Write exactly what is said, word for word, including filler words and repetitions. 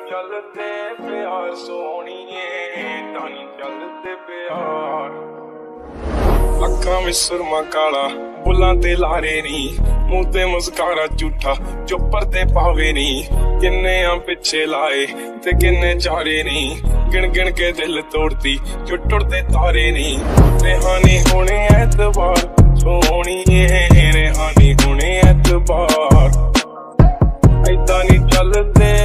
चलते प्यार सोहणीए तानी चलते प्यार अखां विच सुरमा काला बुलां ते लारे नी मूंह ते मुस्कारा झूठा जो परदे पावे नी किन्ने आ पिछे लाए ते किन्ने चारे नी गिन गिन के दिल तोड़ती जो टुटदे तारे नी रेहानी होने ऐतबार सोहणीए रेहानी होने ऐतबार ऐदां नी चलदे